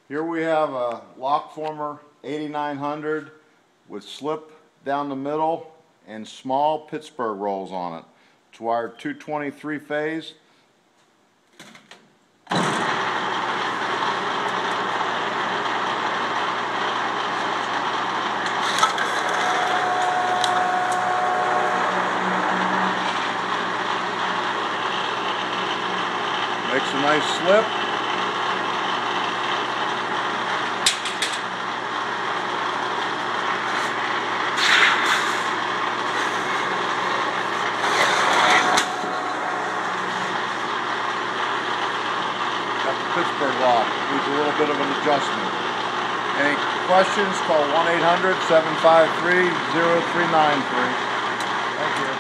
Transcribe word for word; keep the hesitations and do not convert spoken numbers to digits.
Here we have a Lockformer eighty-nine hundred with slip down the middle and small Pittsburgh rolls on it. It's wired two twenty-three phase. Makes a nice slip. Got the Pittsburgh lock. Needs a little bit of an adjustment. Any questions? Call one eight hundred, seven five three, zero three nine three. Thank you.